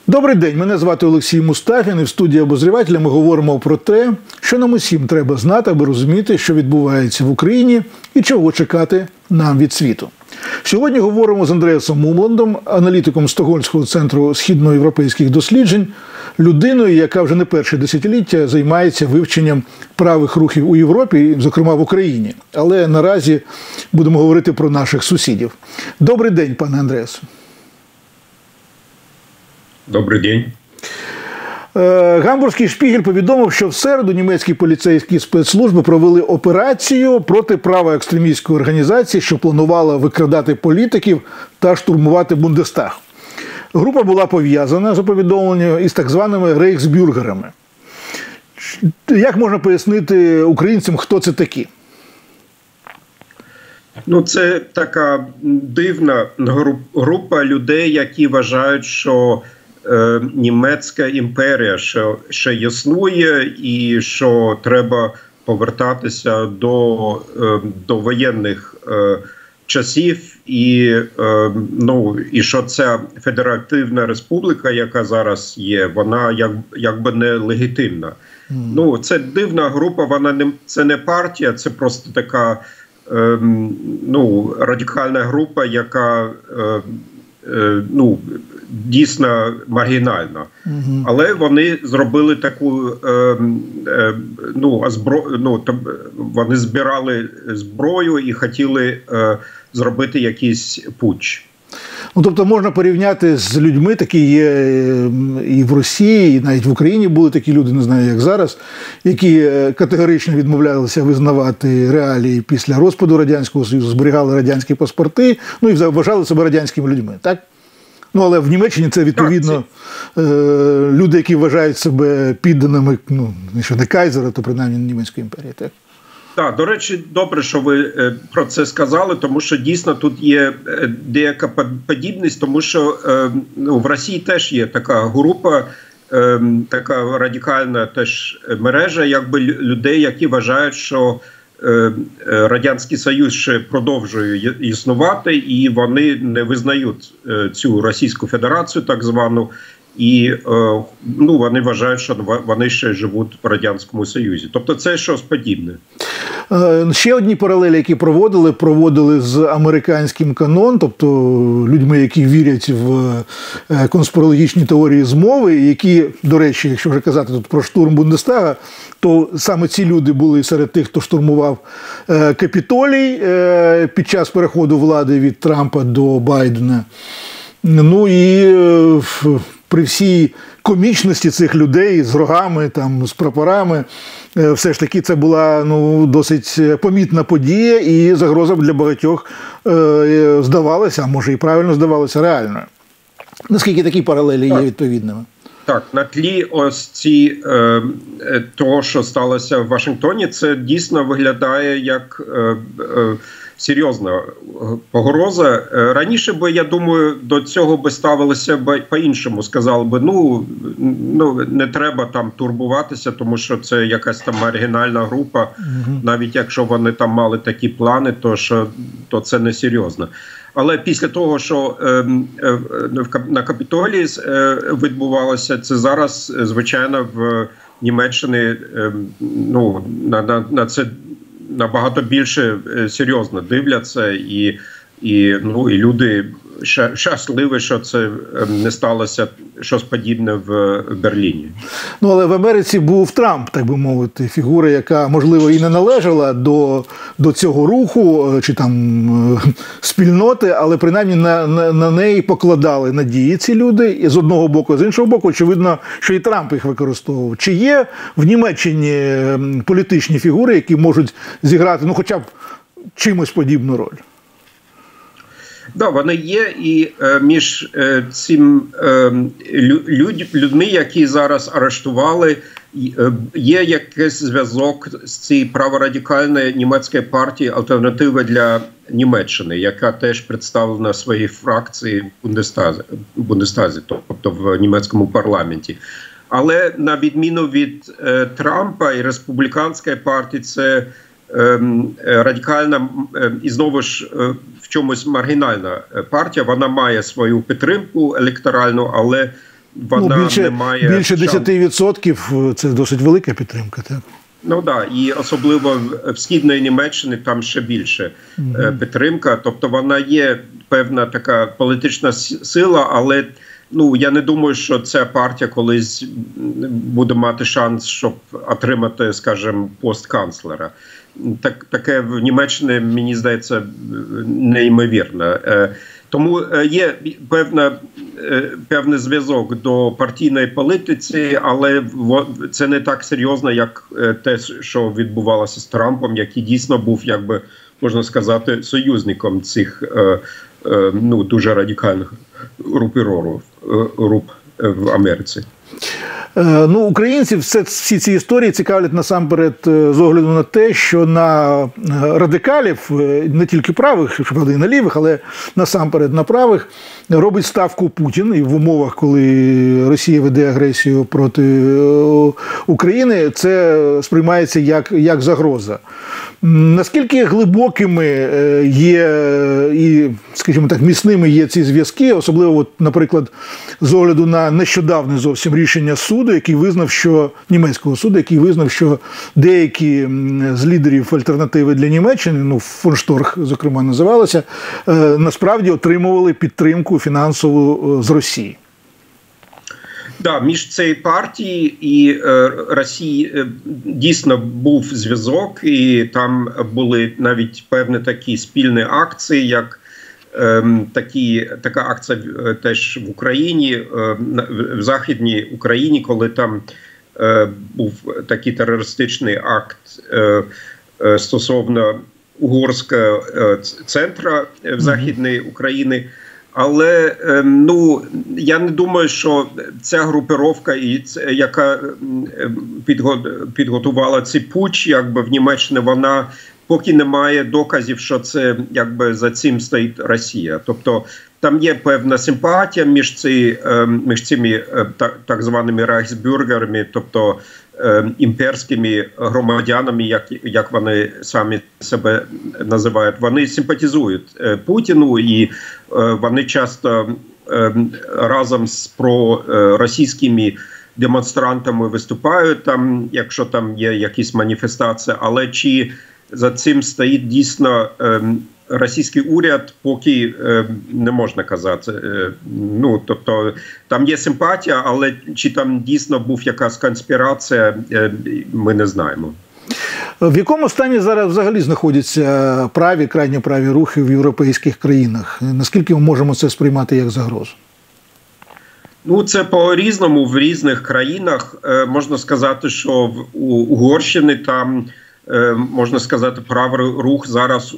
Добрий день, мене звати Олексій Мустафін, і в студії «Обозрівателя» ми говоримо про те, що нам усім треба знати, аби розуміти, що відбувається в Україні і чого чекати нам від світу. Сьогодні говоримо з Андреасом Умландом, аналітиком Стокгольмського центру східноєвропейських досліджень, людиною, яка вже не перше десятиліття займається вивченням правих рухів у Європі, зокрема в Україні. Але наразі будемо говорити про наших сусідів. Добрий день, пане Андреасу. Добрий день. Гамбурзький Шпігель повідомив, що в середу німецькі поліцейські спецслужби провели операцію проти правоекстремістської організації, що планувала викрадати політиків та штурмувати Бундестаг. Група була пов'язана, за повідомленням, із так званими рейхсбюргерами. Як можна пояснити українцям, хто це такі? Ну, це така дивна група людей, які вважають, що німецька імперія ще існує і що треба повертатися до воєнних часів, і що ця федеративна республіка, яка зараз є, вона якби не легітимна. Ну, це дивна група, це не партія, це просто така радикальна група, яка дійсно маргінальна. Але вони зробили таку, вони збирали зброю і хотіли зробити якийсь путч. Ну, тобто можна порівняти з людьми, такі є і в Росії, і навіть в Україні були такі люди, не знаю, як зараз, які категорично відмовлялися визнавати реалії після розпаду Радянського Союзу, зберігали радянські паспорти, і вважали себе радянськими людьми, так? Ну, але в Німеччині це, відповідно, люди, які вважають себе підданими, якщо не кайзера, то принаймні німецької імперії, так? Так, до речі, добре, що ви про це сказали, тому що дійсно тут є деяка подібність, тому що в Росії теж є така група, така радикальна теж мережа, якби людей, які вважають, що Радянський Союз ще продовжує існувати, і вони не визнають цю Російську Федерацію, так звану, і вони вважають, що вони ще живуть в Радянському Союзі. Тобто це щось подібне. Ще одні паралелі, які проводили з американським канон, тобто людьми, які вірять в конспірологічні теорії змови, які, до речі, якщо вже казати тут про штурм Бундестага, то саме ці люди були серед тих, хто штурмував Капітолій під час переходу влади від Трампа до Байдена. Ну і при всій комічності цих людей з рогами, з прапорами, все ж таки це була досить помітна подія, і загроза для багатьох здавалася, а може і правильно здавалася, реальною. Наскільки такі паралелі є відповідними? Так, на тлі того, що сталося в Вашингтоні, це дійсно виглядає як серйозна погроза. Раніше би, я думаю, до цього би ставилися по-іншому. Сказали би, не треба там турбуватися, тому що це якась там маргінальна група. Навіть якщо вони там мали такі плани, то це не серйозно. Але після того, що на Капітолії відбувалося, це зараз, звичайно, в Німеччині на це набагато більше серйозно дивляться, і люди щасливі, що це не сталося щось подібне в Берліні. Але в Америці був Трамп, так би мовити, фігура, яка, можливо, і не належала до цього руху чи там спільноти, але принаймні на неї покладали надії ці люди, і з одного боку, з іншого боку, очевидно, що і Трамп їх використовував. Чи є в Німеччині політичні фігури, які можуть зіграти, хоча б чимось подібну роль? Да, вони є, і між людьми, які зараз арештували, є якийсь зв'язок з цією праворадикальною німецькою партією «Альтернатива для Німеччини», яка теж представлена в своїй фракції в Бундестазі, тобто в німецькому парламенті. Але на відміну від Трампа і республіканської партії, це радикальна і знову ж в чомусь маргінальна партія. Вона має свою підтримку електоральну, але вона не має більше 10% – це досить велика підтримка, так? Ну так, і особливо в Східної Німеччини там ще більше підтримка. Тобто вона є певна така політична сила, але я не думаю, що ця партія колись буде мати шанс, щоб отримати, скажімо, пост канцлера. Таке в Німеччині, мені здається, неймовірно. Тому є певний зв'язок до партійної політиці, але це не так серйозно, як те, що відбувалося з Трампом, який дійсно був, якби можна сказати, союзником цих дуже радикальних груп в Америці. Українці всі ці історії цікавлять насамперед з огляду на те, що на радикалів, не тільки правих, щоправда і на лівих, але насамперед на правих, робить ставку Путін. І в умовах, коли Росія веде агресію проти України, це сприймається як загроза. Наскільки глибокими є і, скажімо так, міцними є ці зв'язки, особливо, наприклад, з огляду на нещодавне зовсім рішення суду, який визнав, що німецького суду, який визнав, що деякі з лідерів альтернативи для Німеччини, фон Шторх, зокрема, називалося, насправді отримували підтримку фінансову з Росії. Да, між цією партією і Росією дійсно був зв'язок, і там були навіть певні такі спільні акції, як така акція теж в Україні, в Західній Україні, коли там був такий терористичний акт стосовно угорського центру в Західній Україні. Але я не думаю, що ця групировка, яка підготувала цей путч, якби в Німеччині, вона поки не має доказів, що це якби за цим стоїть Росія. Тобто там є певна симпатія між цими так званими райхсбюргерами, тобто імперськими громадянами, як вони самі себе називають. Вони симпатизують Путіну, і вони часто разом з проросійськими демонстрантами виступають там, якщо там є якісь маніфестації, але чи за цим стоїть дійсно російський уряд, поки не можна казати. Тобто там є симпатія, але чи там дійсно був якась конспірація, ми не знаємо. В якому стані зараз взагалі знаходяться крайньо праві рухи в європейських країнах? Наскільки ми можемо це сприймати як загрозу? Це по-різному в різних країнах. Можна сказати, що в Угорщині там, можна сказати, правий рух зараз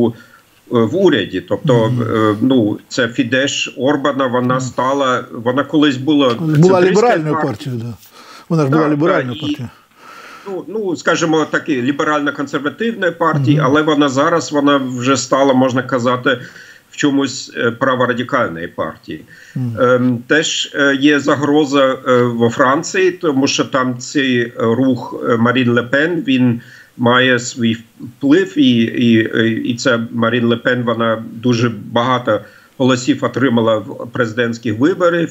в уряді. Тобто, це Фідеш Орбана, вона колись була ліберальною партією, да. Вона ж була ліберальною партією. Скажімо, такі ліберально-консервативної партії, але вона вже стала, можна казати, в чомусь праворадикальної партії. Теж є загроза во Франції, тому що там цей рух Марін Ле Пен, він має свій вплив, і ця Марін Ле Пен, вона дуже багато голосів отримала в президентських виборах.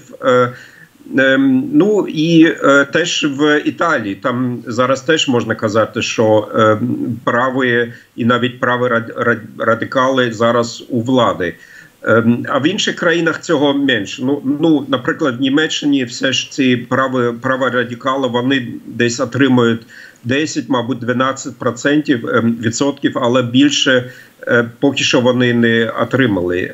І теж в Італії, там зараз теж можна казати, що праві і навіть праві радикали зараз у влади. А в інших країнах цього менше. Наприклад, в Німеччині все ж ці праві радикали, вони десь отримують 10, мабуть, 12%, але більше поки що вони не отримали.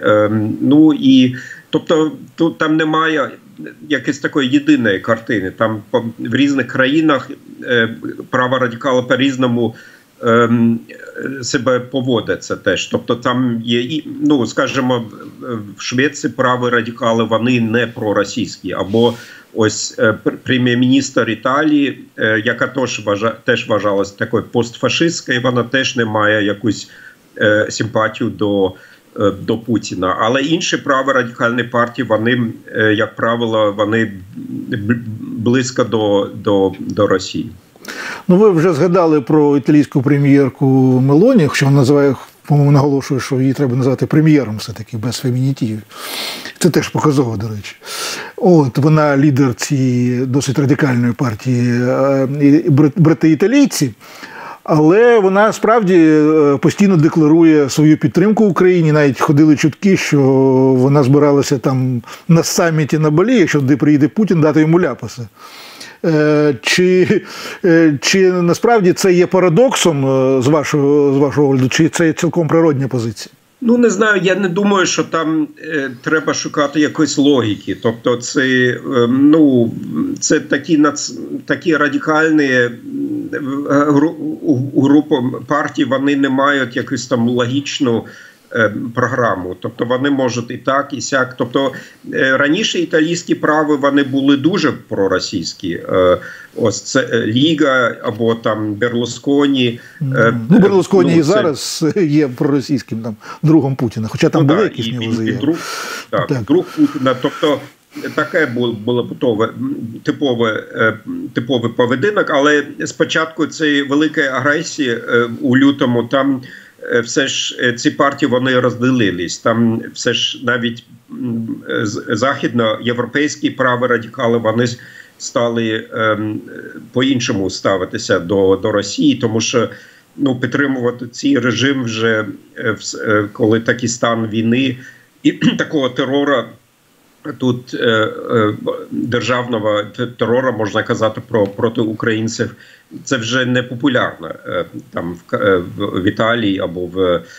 Тобто там немає якоїсь такої єдиної картини. Там в різних країнах праворадикали по-різному себе поводяться теж. Тобто там є, скажімо, в Швеції праві радикали, вони не проросійські. Або ось прем'єр-міністр Італії, яка теж вважалась такою постфашистською, вона теж не має якусь симпатію до Путіна. Але інші праворадикальні партії, вони, як правило, вони близько до Росії. Ви вже згадали про італійську прем'єрку Мелоні, що вона називає по-моєму, наголошує, що її треба назвати прем'єром все-таки, без фемінітивів. Це теж показово, до речі. От, вона лідер цієї досить радикальної партії брати-італійці, але вона справді постійно декларує свою підтримку Україні. Навіть ходили чутки, що вона збиралася там на саміті на Балі, якщо туди приїде Путін, дати йому ляпаса. Чи насправді це є парадоксом з вашого огляду, чи це цілком природня позиція? Ну, не знаю, я не думаю, що там треба шукати якоїсь логіки. Тобто це, це такі радикальні групи партій, вони не мають якусь там логічну програму. Тобто вони можуть і так, і сяк. Тобто раніше італійські прави, вони були дуже проросійські. Ось це Ліга або там Берлусконі. Берлусконі і зараз є проросійським там другом Путіна, хоча там були якісь нього заяви. Друг Путіна. Тобто таке було типовий поведінок, але спочатку цієї великої агресії у лютому там все ж ці партії, вони розділились. Там все ж навіть західноєвропейські праві радикали, вони стали по-іншому ставитися до Росії, тому що підтримувати цей режим вже, коли такий стан війни і такого терору, тут державного терору, можна казати, проти українців, це вже не популярно там в Італії або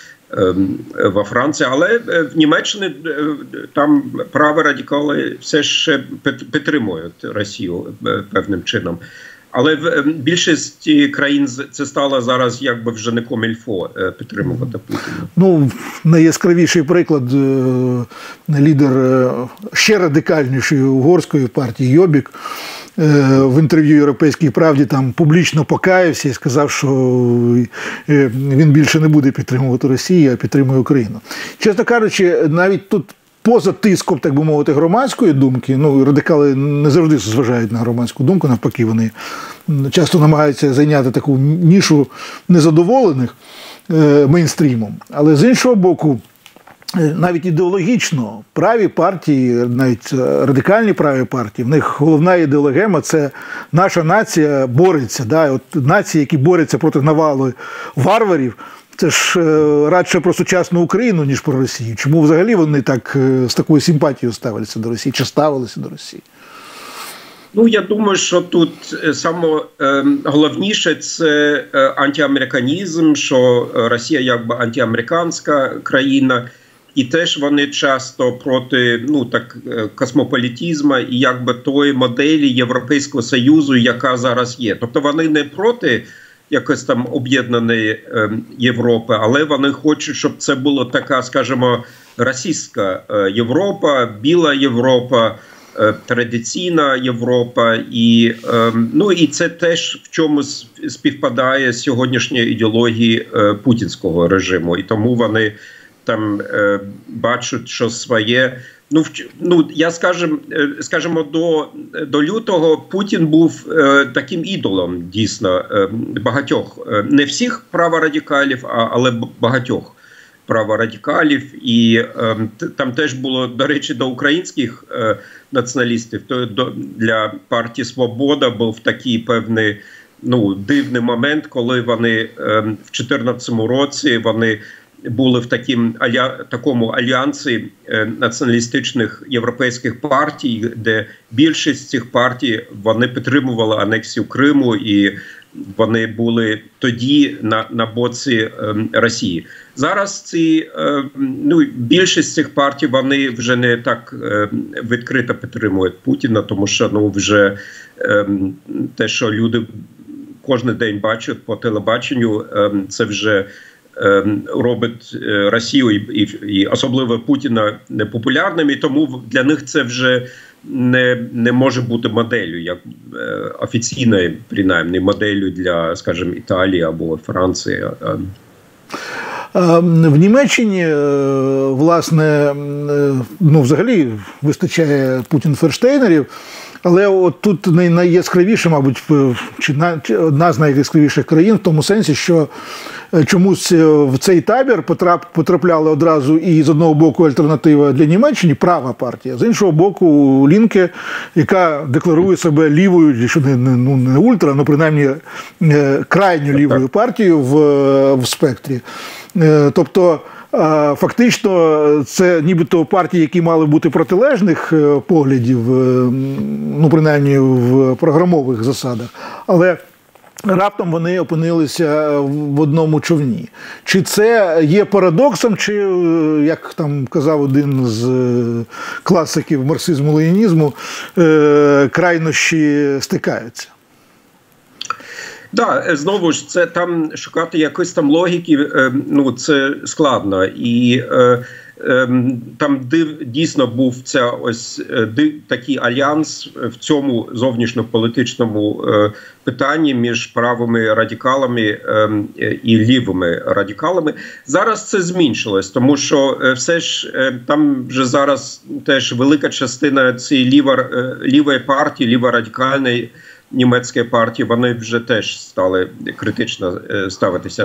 во Франції, але в Німеччині там праві радикали все ще підтримують Росію певним чином. Але в більшості країн це стало зараз якби вже не комільфо підтримувати Путіна. Найяскравіший приклад – лідер ще радикальнішої угорської партії Йобік в інтерв'ю «Європейській правді» там публічно покаявся і сказав, що він більше не буде підтримувати Росію, а підтримує Україну. Чесно кажучи, навіть тут поза тиском, так би мовити, громадської думки, радикали не завжди зважають на громадську думку, навпаки, вони часто намагаються зайняти таку нішу незадоволених мейнстрімом. Але з іншого боку, навіть ідеологічно праві партії, навіть радикальні праві партії, в них головна ідеологема – це наша нація бореться. Да? От нації, які борються проти навали варварів, це ж радше про сучасну Україну, ніж про Росію. Чому взагалі вони так з такою симпатією ставилися до Росії, чи ставилися до Росії? Я думаю, що тут саме головніше – це антиамериканізм, що Росія якби антиамериканська країна. І теж вони часто проти космополітизму і якби тої моделі Європейського Союзу, яка зараз є. Тобто вони не проти якось там об'єднаної Європи, але вони хочуть, щоб це була така, скажімо, російська Європа, біла Європа, традиційна Європа. І це теж в чомусь співпадає з сьогоднішньою ідеологією путінського режиму. І тому вони там бачать, що своє. Я скажімо, до лютого Путін був таким ідолом, дійсно, багатьох, не всіх праворадикалів, але багатьох праворадикалів. І там теж було, до речі, до українських націоналістів, для партії «Свобода» був такий певний дивний момент, коли вони в 2014 році вони були в такому альянсі націоналістичних європейських партій, де більшість цих партій, вони підтримували анексію Криму, і вони були тоді на боці Росії. Зараз більшість цих партій, вони вже не так відкрито підтримують Путіна, тому що вже те, що люди кожен день бачать по телебаченню, це вже робить Росію і особливо Путіна непопулярним, і тому для них це вже не може бути моделлю, як офіційною, принаймні, моделлю для, скажімо, Італії або Франції. В Німеччині, власне, взагалі вистачає Путін-ферштейнерів, але от тут найяскравіше, мабуть, чи одна з найяскравіших країн в тому сенсі, що чомусь в цей табір потрапляли одразу і з одного боку альтернатива для Німеччини, права партія, з іншого боку Лінке, яка декларує себе лівою, якщо не ультра, але принаймні крайньо лівою партією в спектрі. Тобто, фактично, це нібито партії, які мали бути протилежних поглядів, ну, принаймні в програмових засадах, але раптом вони опинилися в одному човні. Чи це є парадоксом, чи, як там казав один з класиків марксизму-ленінізму, крайнощі стикаються? Так, знову ж, це там шукати якоїсь там логіки, ну, це складно. І там дійсно був такий альянс в цьому зовнішньополітичному питанні між правими радикалами і лівими радикалами. Зараз це зменшилось, тому що все ж там вже зараз теж велика частина цієї лівої партії, ліворадикальної німецької партії, вони вже теж стали критично ставитися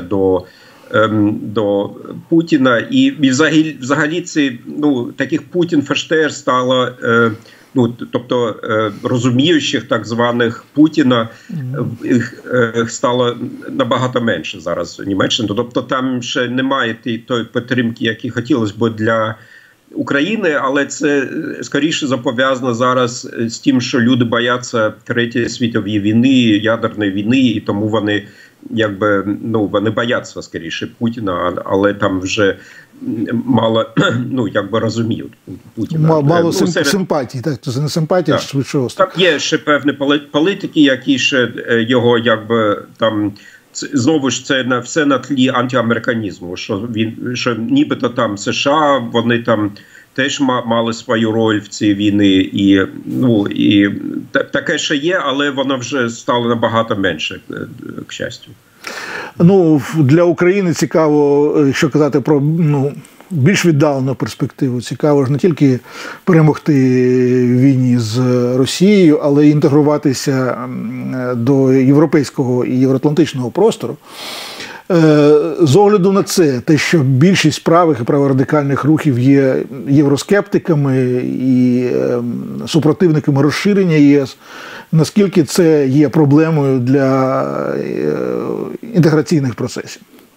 до Путіна. І взагалі ці, ну, таких Путін-ферштеєр стало, ну, тобто розуміючих так званих Путіна, їх стало набагато менше зараз у Німеччині. Тобто там ще немає тої підтримки, які хотілося б для України, але це скоріше пов'язано зараз з тим, що люди бояться Третьої світової війни, ядерної війни, і тому вони якби, ну, вони бояться скоріше Путіна, але там вже мало, ну, якби розуміють Путіна. Мало симпатій, так? Це не симпатія, так. Швидше Там є ще певні політики, які ще його якби там, знову ж це все на тлі антиамериканізму, що нібито там США, вони там теж мали свою роль в цій війні, і, ну, і таке ще є, але воно вже стало набагато менше, к щастю. Ну, для України цікаво, якщо казати про, ну, більш віддалену перспективу, цікаво ж не тільки перемогти в війні з Росією, але й інтегруватися до європейського і євроатлантичного простору. З огляду на це, те, що більшість правих і праворадикальних рухів є євроскептиками і супротивниками розширення ЄС, наскільки це є проблемою для інтеграційних процесів?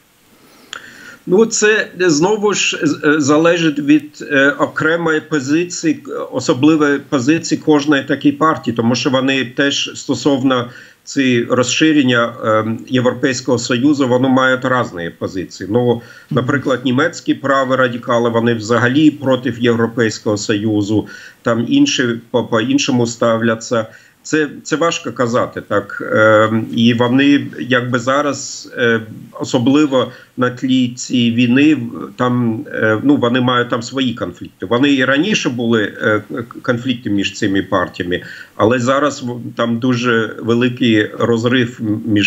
Ну, це знову ж залежить від окремої позиції, особливої позиції кожної такої партії, тому що вони теж стосовно ці розширення Європейського Союзу, вони мають різні позиції. Ну, наприклад, німецькі праві радикали, вони взагалі проти Європейського Союзу, там інші по-іншому ставляться. Це важко казати, так. І вони якби зараз, особливо на тлі цієї війни, там, ну, вони мають там свої конфлікти. Вони і раніше були конфлікти між цими партіями, але зараз там дуже великий розрив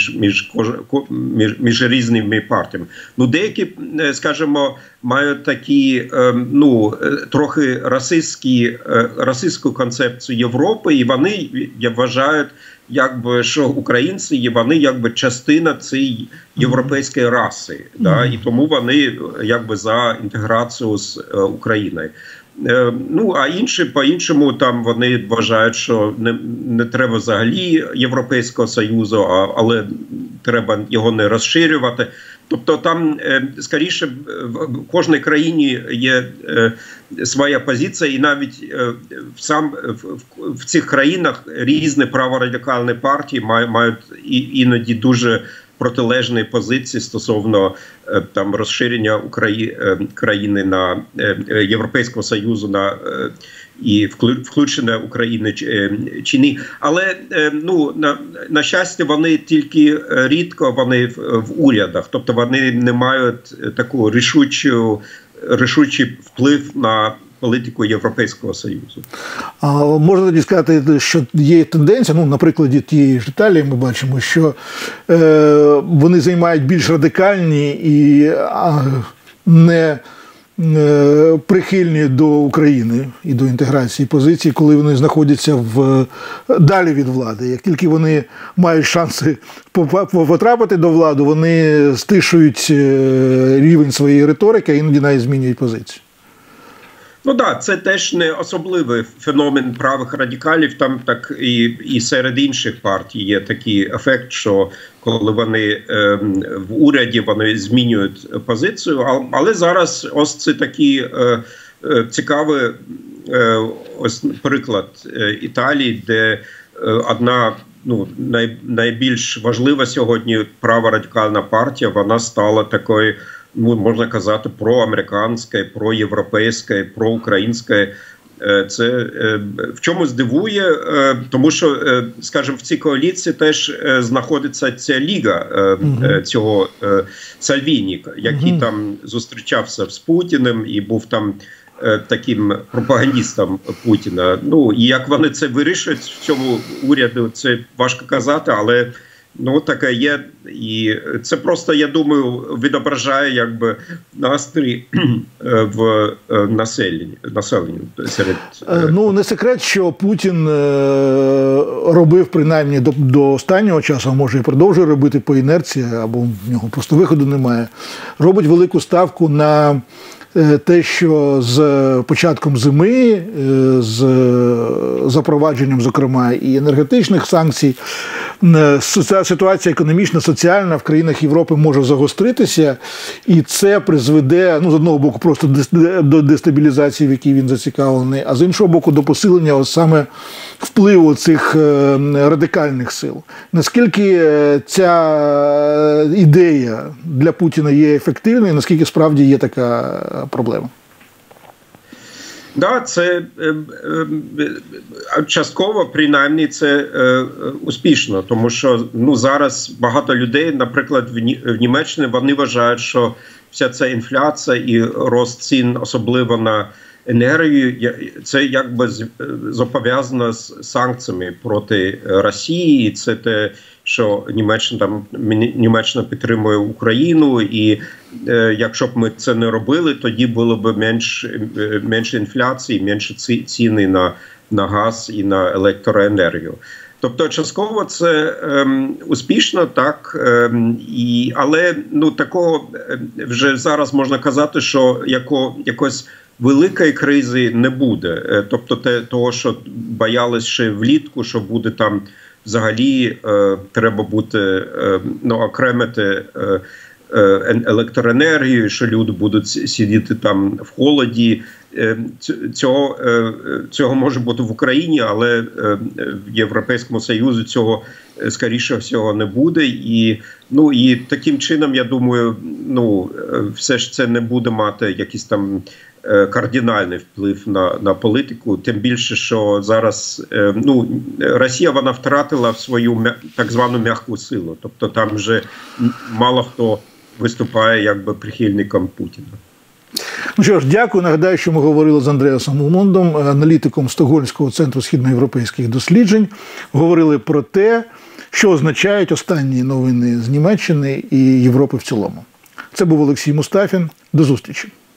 між різними партіями. Ну, деякі, скажімо, мають такі, ну, трохи расистську концепцію Європи, і вони вважають, якби, що українці є, вони якби частина цієї європейської раси, да, і тому вони якби за інтеграцію з Україною. Ну, а інші по-іншому там вони вважають, що не треба взагалі Європейського Союзу, але треба його не розширювати. Тобто там, скоріше, в кожній країні є своя позиція, і навіть в цих країнах різні праворадикальні партії мають іноді дуже протилежні позиції стосовно там розширення країни на Європейського Союзу і включення України чи ні. Але, ну, на щастя, вони тільки рідко вони в урядах, тобто вони не мають таку рішучий вплив на політику Європейського Союзу. А можна тоді сказати, що є тенденція, ну, на прикладі тієї ж Італії ми бачимо, що вони займають більш радикальні і не прихильні до України і до інтеграції позицій, коли вони знаходяться далі від влади. Як тільки вони мають шанси потрапити до влади, вони стишують рівень своєї риторики, а іноді навіть змінюють позицію. Ну так, це теж не особливий феномен правих радикалів, там так і серед інших партій є такий ефект, що коли вони в уряді, вони змінюють позицію, але зараз ось це такий цікавий ось приклад Італії, де одна найбільш важлива сьогодні праворадикальна партія, вона стала такою, можна казати, проамериканською, проєвропейською, проукраїнською. Це в чомусь дивує, тому що, скажімо, в цій коаліції теж знаходиться ця ліга цього Сальвіні, який там зустрічався з Путіним і був там таким пропагандистом Путіна. Ну, і як вони це вирішують в цьому уряді, це важко казати, але таке є, і це просто, я думаю, відображає якби настрій в населенню серед... Не секрет, що Путін робив принаймні до останнього часу, а може і продовжує робити по інерції, або в нього просто виходу немає, робить велику ставку на те, що з початком зими, з запровадженням, зокрема, і енергетичних санкцій, ситуація економічна, соціальна в країнах Європи може загостритися, і це призведе, з одного боку, просто до дестабілізації, в якій він зацікавлений, а з іншого боку, до посилення саме впливу цих радикальних сил. Наскільки ця ідея для Путіна є ефективною, наскільки справді є така проблема? Да, це частково, принаймні, це успішно, тому що зараз багато людей, наприклад, в Німеччині, вони вважають, що вся ця інфляція і рост цін, особливо на енергію, це якби зобов'язано з санкціями проти Росії, і це те, що Німеччина підтримує Україну, і якщо б ми це не робили, тоді було б менше інфляції, менше ціни на газ і на електроенергію. Тобто частково це успішно, так, але такого вже зараз можна казати, що якось великої кризи не буде. Тобто того, що боялись ще влітку, що буде там взагалі треба буде окремити електроенергію, що люди будуть сидіти там в холоді. Цього може бути в Україні, але в Європейському Союзі цього, скоріше всього, не буде. І таким чином, я думаю, все ж це не буде мати якийсь там кардинальний вплив на політику, тим більше, що зараз Росія, вона втратила свою так звану м'яку силу, тобто там вже мало хто виступає якби прихильником Путіна. Що ж, дякую. Нагадаю, що ми говорили з Андреасом Омондом, аналітиком Стокгольмського центру східноєвропейських досліджень. Говорили про те, що означають останні новини з Німеччини і Європи в цілому. Це був Олексій Мустафін. До зустрічі.